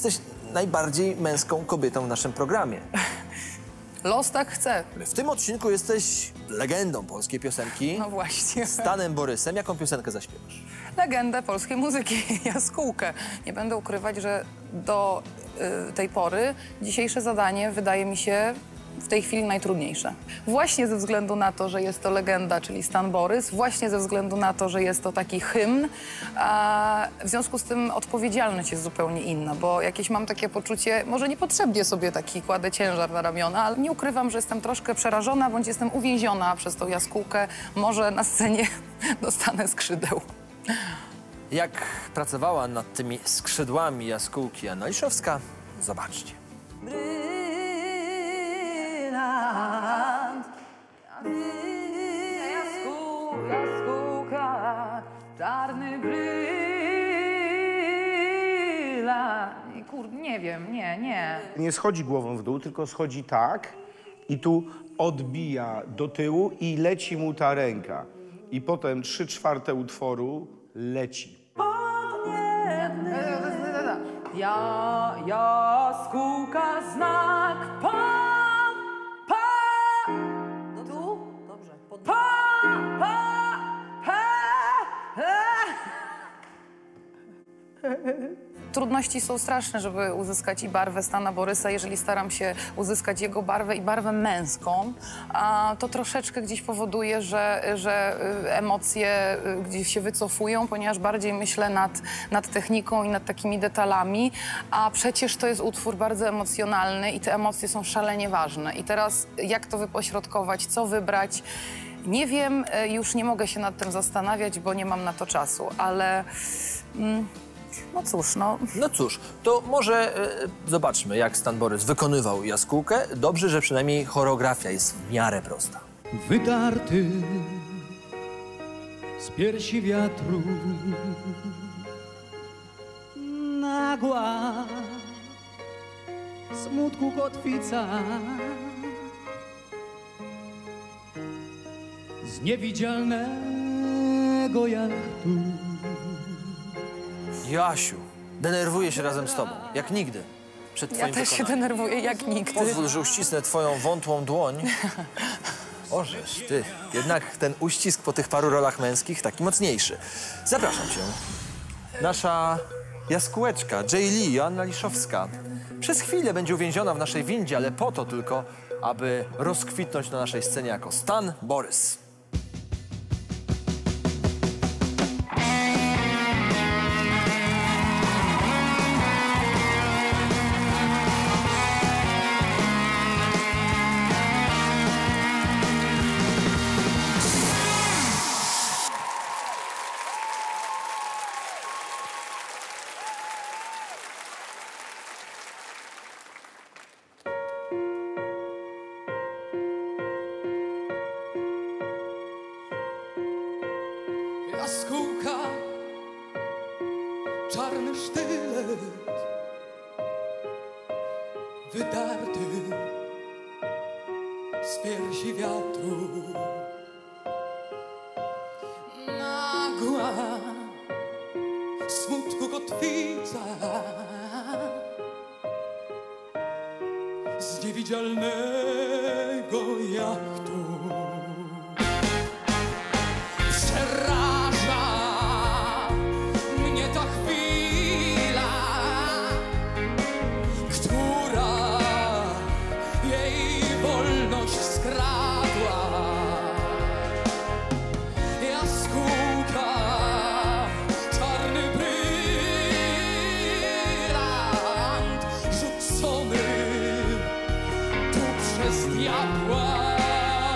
jesteś najbardziej męską kobietą w naszym programie. Los tak chce. W tym odcinku jesteś legendą polskiej piosenki. No właśnie. Stanem Borysem. Jaką piosenkę zaśpiewasz? Legendę polskiej muzyki, Jaskółkę. Nie będę ukrywać, że do tej pory dzisiejsze zadanie wydaje mi się w tej chwili najtrudniejsze. Właśnie ze względu na to, że jest to legenda, czyli Stan Borys, właśnie ze względu na to, że jest to taki hymn, a w związku z tym odpowiedzialność jest zupełnie inna, bo jakieś mam takie poczucie, może niepotrzebnie sobie taki kładę ciężar na ramiona, ale nie ukrywam, że jestem troszkę przerażona, bądź jestem uwięziona przez tą jaskółkę. Może na scenie dostanę skrzydeł. Jak pracowała nad tymi skrzydłami jaskółki Anna Liszowska? Zobaczcie. Jaskółka, czarny brylant. Kurde, nie wiem, nie. Nie schodzi głową w dół, tylko schodzi tak i tu odbija do tyłu i leci mu ta ręka. I potem 3/4 utworu leci. Jaskółka, znak tu? Dobrze. Trudności są straszne, żeby uzyskać i barwę Stana Borysa. Jeżeli staram się uzyskać jego barwę i barwę męską, to troszeczkę gdzieś powoduje, że emocje gdzieś się wycofują, ponieważ bardziej myślę nad techniką i nad takimi detalami, a przecież to jest utwór bardzo emocjonalny i te emocje są szalenie ważne. I teraz jak to wypośrodkować, co wybrać? Nie wiem, już nie mogę się nad tym zastanawiać, bo nie mam na to czasu, ale... No cóż, no... No cóż, to może zobaczmy, jak Stan Borys wykonywał jaskółkę. Dobrze, że przynajmniej choreografia jest w miarę prosta. Wydarty z piersi wiatru, nagła smutku kotwica, z niewidzialnego jachtu. Jasiu, denerwuję się razem z tobą, jak nigdy, przed twoim Ja też się wykonaniem. denerwuję jak nigdy. Pozwól, że uścisnę twoją wątłą dłoń. Ożeż ty, jednak ten uścisk po tych paru rolach męskich taki mocniejszy. Zapraszam cię. Nasza jaskółeczka, Jay Lee, Joanna Liszowska, przez chwilę będzie uwięziona w naszej windzie, ale po to tylko, aby rozkwitnąć na naszej scenie jako Stan Borys. Jaskółka, czarny sztylet, wydarty z piersi wiatru, nagła smutku kotwica, z niewidzialnego jachtu. Diabła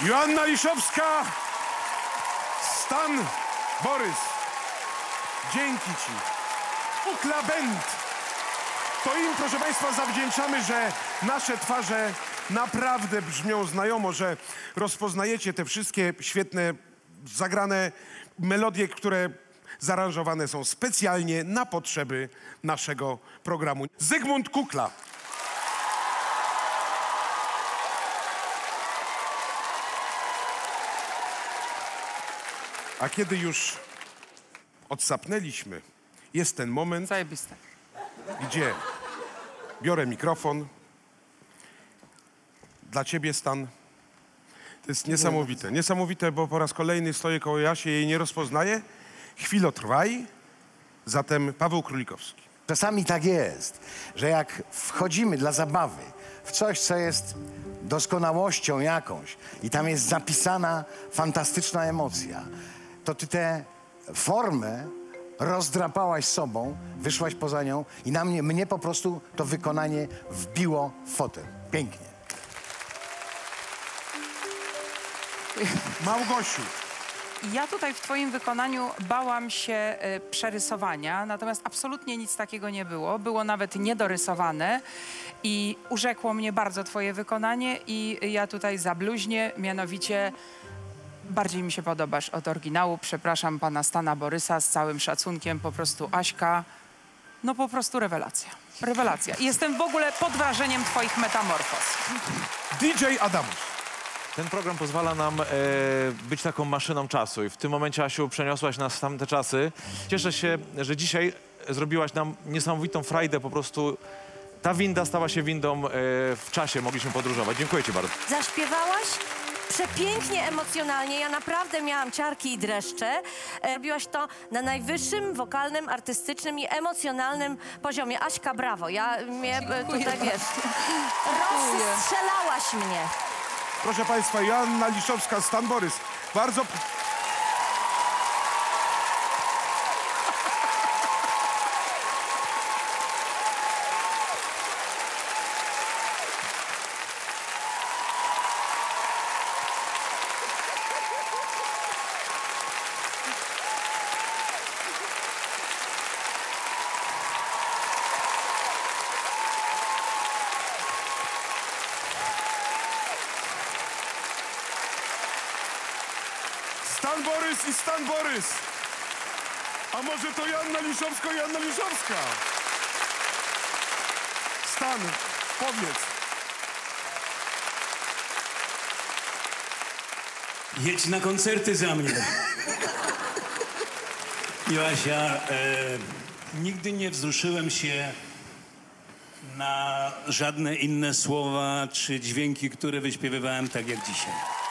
Joanna Liszowska, Stan Borys. Dzięki ci. Kukla Band. To im, proszę państwa, zawdzięczamy, że nasze twarze naprawdę brzmią znajomo, że rozpoznajecie te wszystkie świetne, zagrane melodie, które zaaranżowane są specjalnie na potrzeby naszego programu. Zygmunt Kukla. A kiedy już odsapnęliśmy, jest ten moment, Zajebiste. gdzie biorę mikrofon. Dla ciebie, Stan. To jest niesamowite. Niesamowite, bo po raz kolejny stoję koło Jasi, jej nie rozpoznaję. Chwilotrwaj. Zatem Paweł Królikowski. Czasami tak jest, że jak wchodzimy dla zabawy w coś, co jest doskonałością jakąś i tam jest zapisana fantastyczna emocja, to ty tę formę rozdrapałaś sobą, wyszłaś poza nią i na mnie po prostu to wykonanie wbiło w fotel. Pięknie. Małgosiu. Ja tutaj w twoim wykonaniu bałam się przerysowania, natomiast absolutnie nic takiego nie było. Było nawet niedorysowane i urzekło mnie bardzo twoje wykonanie i ja tutaj zabluźnię, mianowicie bardziej mi się podobasz od oryginału. Przepraszam pana Stana Borysa z całym szacunkiem, po prostu Aśka, no po prostu rewelacja. Rewelacja. I jestem w ogóle pod wrażeniem twoich metamorfoz. DJ Adamus. Ten program pozwala nam być taką maszyną czasu i w tym momencie, Asiu, przeniosłaś nas w tamte czasy. Cieszę się, że dzisiaj zrobiłaś nam niesamowitą frajdę, po prostu ta winda stała się windą w czasie, mogliśmy podróżować. Dziękuję ci bardzo. Zaśpiewałaś przepięknie, emocjonalnie. Ja naprawdę miałam ciarki i dreszcze. Robiłaś to na najwyższym wokalnym, artystycznym i emocjonalnym poziomie. Aśka, brawo. Tutaj, wiesz, rozstrzelałaś mnie. Proszę państwa, Joanna Liszowska, Stan Borys. Bardzo... Stan Borys i Stan Borys. A może to Joanna Liszowska i Joanna Liszowska? Stan, powiedz. Jedź na koncerty za mnie. Joasia, nigdy nie wzruszyłem się na żadne inne słowa czy dźwięki, które wyśpiewywałem tak jak dzisiaj.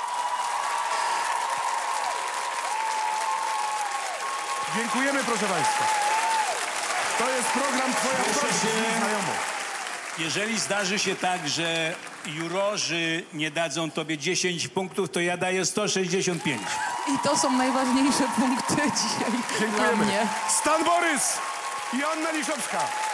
Dziękujemy, proszę państwa. To jest program Twoja proszę znajomo. Jeżeli zdarzy się tak, że jurorzy nie dadzą tobie 10 punktów, to ja daję 165. I to są najważniejsze punkty dzisiaj dla Dziękujemy. mnie. Stan Borys i Joanna Liszowska.